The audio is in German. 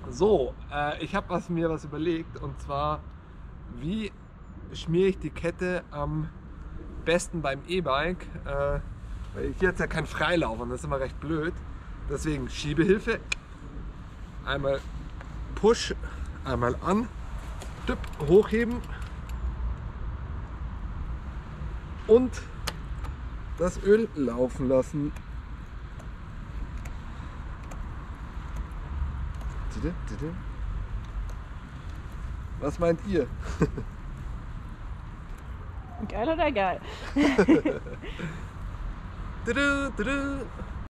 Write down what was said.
So, ich habe mir was überlegt, und zwar, wie schmiere ich die Kette am besten beim E-Bike? Weil hier hat es ja keinen Freilauf und das ist immer recht blöd. Deswegen Schiebehilfe, einmal Push, einmal an, tipp, hochheben und das Öl laufen lassen. Was meint ihr? Geil oder geil?